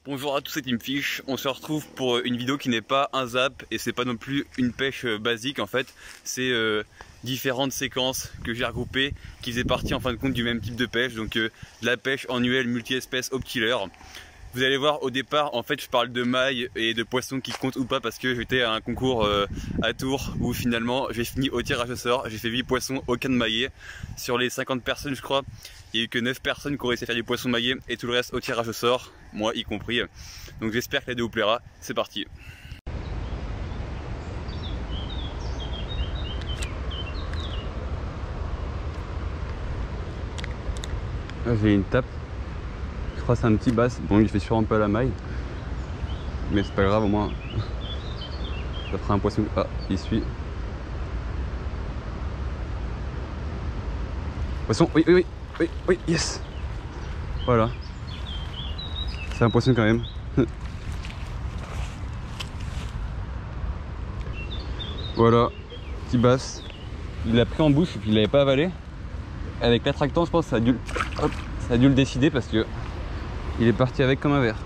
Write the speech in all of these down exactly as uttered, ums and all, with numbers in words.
Bonjour à tous, c'est Team Fish. On se retrouve pour une vidéo qui n'est pas un zap et c'est pas non plus une pêche basique en fait. C'est euh, différentes séquences que j'ai regroupées qui faisaient partie en fin de compte du même type de pêche. Donc euh, de la pêche annuelle multi-espèces au killer. Vous allez voir au départ en fait je parle de mailles et de poissons qui comptent ou pas parce que j'étais à un concours euh, à Tours où finalement j'ai fini au tirage au sort. J'ai fait huit poissons, aucun de maillé. Sur les cinquante personnes je crois, il n'y a eu que neuf personnes qui ont réussi à faire des poissons maillés et tout le reste au tirage au sort, moi y compris. Donc j'espère que la vidéo vous plaira, c'est parti. Là j'ai une tape, je crois que c'est un petit bass, bon il fait sûrement pas la maille, mais c'est pas grave au moins, ça fera un poisson, ah il suit. Poisson, oui oui oui, oui, oui, yes. Voilà, c'est un poisson quand même. Voilà, petit bass. Il l'a pris en bouche et puis il l'avait pas avalé. Avec l'attractant, je pense que ça a dû, hop, ça a dû le décider parce que il est parti avec comme un verre.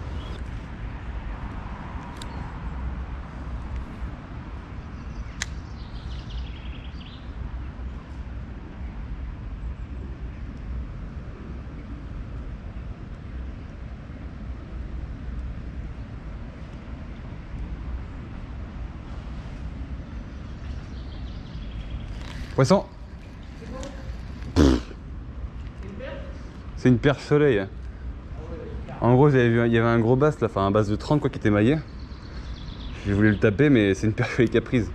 Poisson. C'est une perche soleil. En gros, j'avais vu, il y avait un gros bass là, enfin un bass de trente quoi qui était maillé. J'ai voulu le taper, mais c'est une perche soleil qui a prise.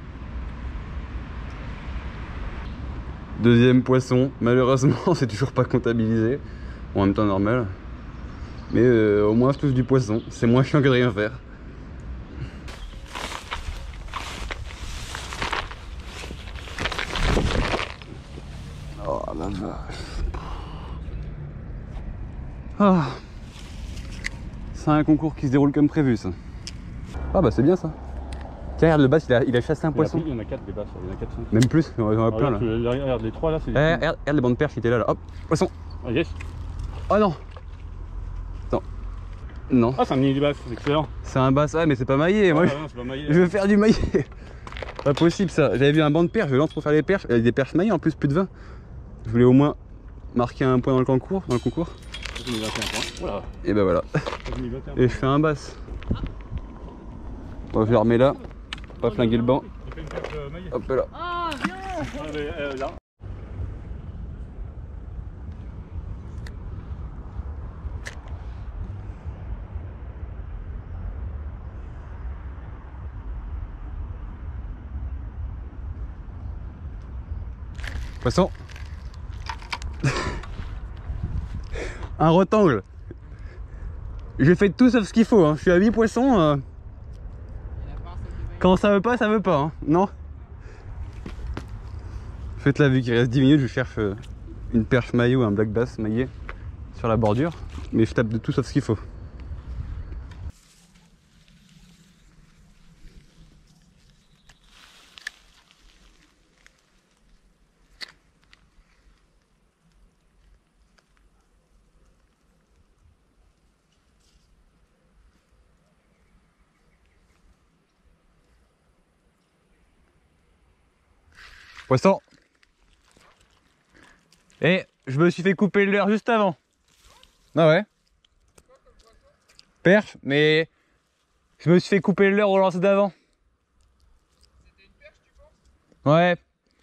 Deuxième poisson, malheureusement, c'est toujours pas comptabilisé. Bon, en même temps normal. Mais euh, au moins je touche du poisson. C'est moins chiant que de rien faire. Oh la vache. Ah. C'est un concours qui se déroule comme prévu ça. Ah bah c'est bien ça. Tiens regarde le bass, il a, il a chassé un poisson. Il y en a quatre des basses, il y en a quatre cinq. Même plus, il y en a plein là. Regarde les trois là, c'est Eh, regarde, regarde les bandes perches qui étaient là, là. Hop, poisson. Ah yes. Oh non. Attends. Non. Ah c'est un mini bass, c'est excellent. C'est un bass, ah mais c'est pas maillé. Ah, moi non, je, pas maillé. je veux faire du maillé. Pas possible ça. J'avais vu un banc de perches, je lance pour faire les perches. Il y a des perches maillées en plus, plus de vingt. Je voulais au moins marquer un point dans le concours. Dans le concours. J'ai mis vingt et un points. Voilà. Et ben voilà. J'ai mis vingt et un Et je fais un bass. Bon, je le remets là. Pas flinguer le banc. Hop là. Ah, viens. Ah, mais, euh, là. Poisson. Un rectangle. J'ai fait tout sauf ce qu'il faut, hein. Je suis à huit poissons. Euh... Quand ça veut pas, ça veut pas, hein. Non. Faites la vue qu'il reste dix minutes, je cherche euh, une perche maillot ou un black bass maillé sur la bordure. Mais je tape de tout sauf ce qu'il faut. Poisson. Et je me suis fait couper le leurre juste avant. Ah ouais. Perche, mais je me suis fait couper le leurre au lancer d'avant. C'était une perche tu penses? Ouais.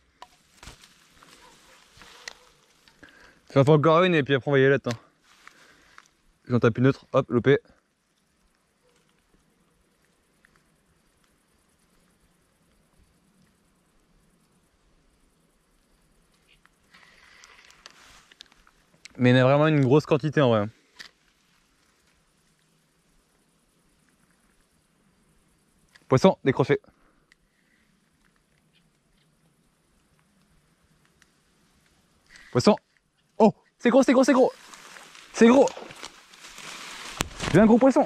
J'en fais encore une et puis après on va y aller là-dedans. J'en tape une autre, hop, loupé. Mais il y en a vraiment une grosse quantité en vrai. Poisson, décroché. Poisson. Oh, c'est gros, c'est gros, c'est gros. C'est gros. J'ai un gros poisson.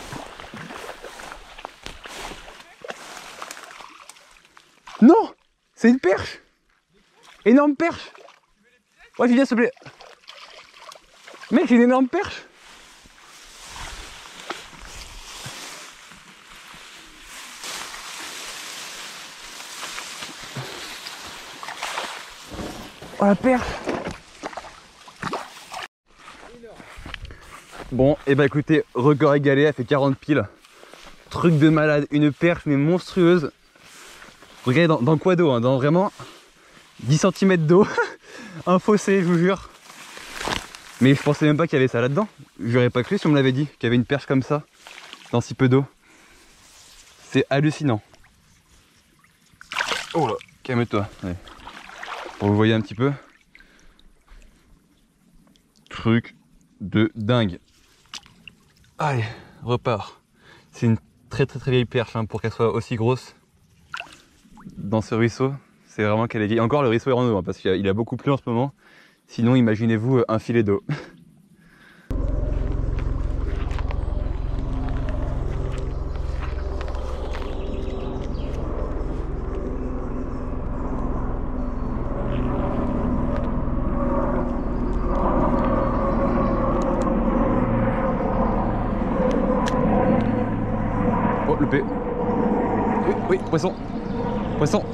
Non, c'est une perche. Énorme perche. Ouais, viens s'il te plaît. Mec, j'ai une énorme perche. Oh la perche. Bon, et bah écoutez, record égalé, elle fait quarante piles. Truc de malade, une perche mais monstrueuse. Regardez dans, dans quoi d'eau, hein, dans vraiment dix centimètres d'eau. Un fossé, je vous jure. Mais je pensais même pas qu'il y avait ça là-dedans. J'aurais pas cru si on me l'avait dit, qu'il y avait une perche comme ça, dans si peu d'eau. C'est hallucinant. Oh là, calme-toi. Ouais. Pour vous voyez un petit peu. Truc de dingue. Allez, repart. C'est une très très très vieille perche hein, pour qu'elle soit aussi grosse dans ce ruisseau. C'est vraiment qu'elle est vieille. Encore le ruisseau est en eau hein, parce qu'il a, a beaucoup plu en ce moment. Sinon imaginez-vous un filet d'eau. Oh, le P. Oui, oui, poisson. Poisson.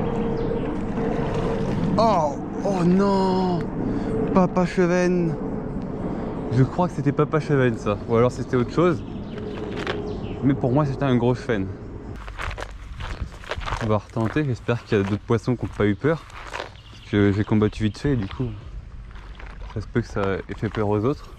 Oh, oh non. Papa Chevenne. Je crois que c'était Papa Chevenne ça. Ou alors c'était autre chose. Mais pour moi c'était un gros chevenne. On va retenter. J'espère qu'il y a d'autres poissons qui n'ont pas eu peur. Parce que j'ai combattu vite fait et du coup, ça se peut que ça ait fait peur aux autres.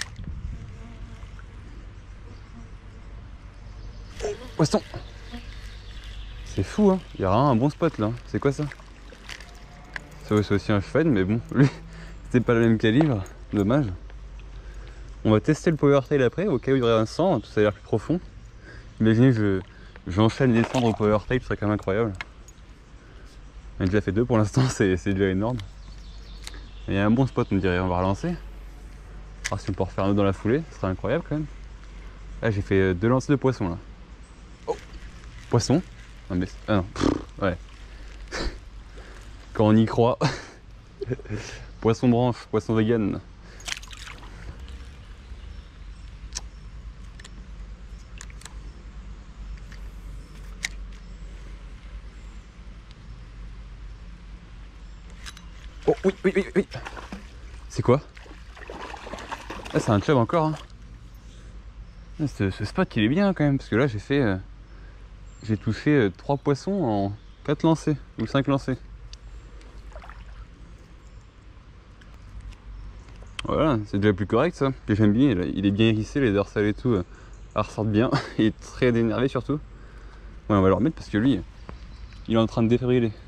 Poisson. C'est fou hein, il y a vraiment un bon spot là. C'est quoi ça? C'est aussi un chevenne mais bon, lui c'était pas le même calibre, dommage. On va tester le power tail après au cas où il y aurait un sang, tout ça a l'air plus profond. Imaginez je j'enchaîne les cendres au power tail, ce serait quand même incroyable. On a déjà fait deux pour l'instant, c'est déjà énorme. Il y a un bon spot on dirait, on va relancer. Alors si on peut refaire un autre dans la foulée, ce serait incroyable quand même. Là j'ai fait deux lancers de poisson là. Oh, poisson. Non mais ah non, pff, ouais. Quand on y croit. Poisson branche, poisson vegan. Oh oui, oui, oui, oui. C'est quoi? Ah c'est un chub encore hein. Ah, ce, ce spot il est bien quand même parce que là j'ai fait euh, j'ai touché euh, trois poissons en quatre lancers ou cinq lancers. Voilà, c'est déjà plus correct ça. J'aime bien, il est bien hérissé, les dorsales et tout, euh, ressortent bien. Il est très énervé surtout. Ouais, on va le remettre parce que lui, il est en train de défibriller.